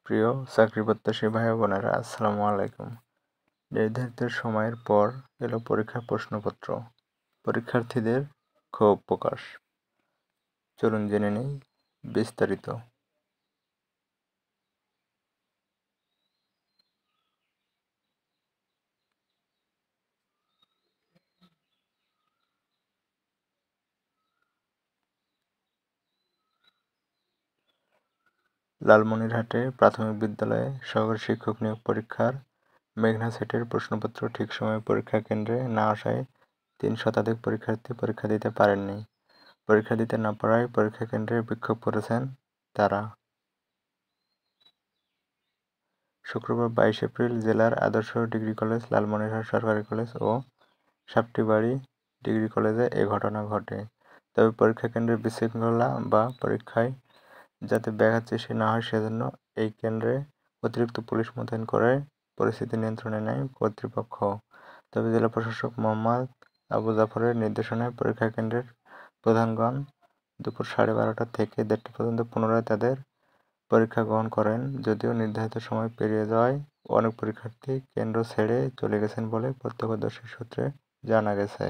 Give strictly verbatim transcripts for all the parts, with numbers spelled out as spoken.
প্রিয় চাকরি প্রত্যাশী ভাই বোনেরা, আসসালামু আলাইকুম। নির্ধারিত সময়ের পর এলো পরীক্ষার প্রশ্নপত্র। পরীক্ষার্থীদের ক্ষোভ প্রকাশ। চলুন জেনে নেই বিস্তারিত। লালমনিরহাটে প্রাথমিক বিদ্যালয়ে সহকারী শিক্ষক নিয়োগ পরীক্ষার মেঘনা সেটের প্রশ্নপত্র ঠিক সময়ে পরীক্ষা কেন্দ্রে না আসায় তিন শতাধিক পরীক্ষার্থী পরীক্ষা দিতে পারেননি। পরীক্ষা দিতে না পারায় পরীক্ষা কেন্দ্রে বিক্ষোভ করেছেন তারা। শুক্রবার বাইশ এপ্রিল জেলার আদর্শ ডিগ্রি কলেজ, লালমনিরহাট সরকারি কলেজ ও সাপটিবাড়ি ডিগ্রি কলেজে এ ঘটনা ঘটে। তবে পরীক্ষা কেন্দ্রে বিশৃঙ্খলা বা পরীক্ষায় যাতে ব্যাঘাত সৃষ্টি না হয় সেজন্য এই কেন্দ্রে অতিরিক্ত পুলিশ মোতায়েন করে পরিস্থিতি নিয়ন্ত্রণে নেয় কর্তৃপক্ষ। তবে জেলা প্রশাসক মোহাম্মদ আবু জাফরের নির্দেশনায় পরীক্ষা কেন্দ্রের প্রধানগণ দুপুর সাড়ে বারোটা থেকে দেড়টা পর্যন্ত পুনরায় তাদের পরীক্ষা গ্রহণ করেন। যদিও নির্ধারিত সময় পেরিয়ে যাওয়ায় অনেক পরীক্ষার্থী কেন্দ্র ছেড়ে চলে গেছেন বলে প্রত্যক্ষদর্শী সূত্রে জানা গেছে।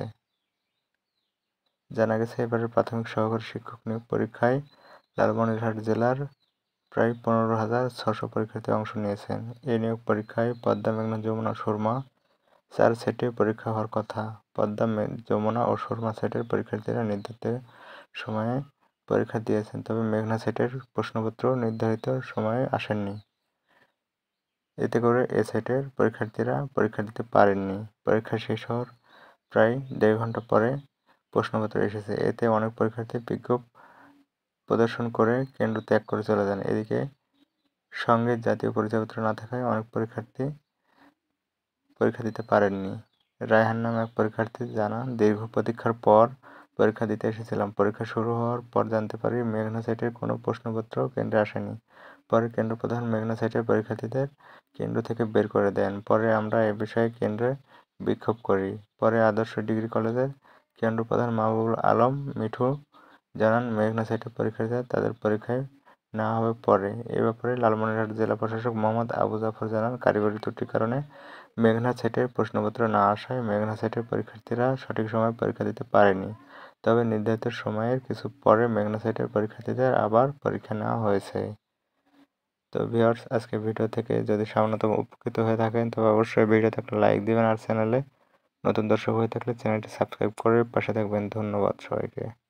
জানা গেছে এবারের প্রাথমিক সহকারী শিক্ষক নিয়োগ পরীক্ষায় লালমনিরহাট জেলার প্রায় পনেরো হাজার ছশো পরীক্ষার্থী অংশ নিয়েছেন। এই নিয়োগ পরীক্ষায় পদ্মা, মেঘনা, যমুনা, সুরমা চার সেটে পরীক্ষা হওয়ার কথা। পদ্মা, যমুনা ও সুরমা সেটের পরীক্ষার্থীরা নির্ধারিত সময়ে পরীক্ষা দিয়েছেন, তবে মেঘনা সেটের প্রশ্নপত্র নির্ধারিত সময়ে আসেননি। এতে করে এ সেটের পরীক্ষার্থীরা পরীক্ষা দিতে পারেননি। পরীক্ষা শেষ হওয়ার প্রায় দেড় ঘন্টা পরে প্রশ্নপত্র এসেছে। এতে অনেক পরীক্ষার্থী বিক্ষোভ প্রদর্শন করে কেন্দ্র ত্যাগ করে চলে যান। এদিকে সঙ্গে জাতীয় পরিচয়পত্র না থাকায় অনেক পরীক্ষার্থী পরীক্ষা দিতে পারেননি। রায়হান নামে এক পরীক্ষার্থী জানান, দীর্ঘ প্রতীক্ষার পর পরীক্ষা দিতে এসেছিলাম। পরীক্ষা শুরু হওয়ার পর জানতে পারি মেঘনা সেটের কোনো প্রশ্নপত্র কেন্দ্রে আসেনি। পরে কেন্দ্র প্রধান মেঘনা সেটের পরীক্ষার্থীদের কেন্দ্র থেকে বের করে দেন। পরে আমরা এ বিষয়ে কেন্দ্রে বিক্ষোভ করি। পরে আদর্শ ডিগ্রি কলেজের কেন্দ্র প্রধান মাহবুবুল আলম মিঠু জানান, মেঘনা সেটের পরীক্ষার্থীরা তাদের পরীক্ষায় না হবে পরে। এ ব্যাপারে লালমনিরহাট জেলা প্রশাসক মোহাম্মদ আবু জাফর জানান, কারিগরি ত্রুটির কারণে মেঘনা সেটের প্রশ্নপত্র না আসায় মেঘনা সেটের পরীক্ষার্থীরা সঠিক সময়ে পরীক্ষা দিতে পারেনি। তবে নির্ধারিত সময়ের কিছু পরে মেঘনা সেটের পরীক্ষার্থীদের আবার পরীক্ষা নেওয়া হয়েছে। তো ভিউয়ার্স, আজকের ভিডিও থেকে যদি সামান্যতম উপকৃত হয়ে থাকেন তবে অবশ্যই ভিডিওতে একটা লাইক দিবেন, আর চ্যানেলে নতুন দর্শক হয়ে থাকলে চ্যানেলটি সাবস্ক্রাইব করে পাশে থাকবেন। ধন্যবাদ সবাইকে।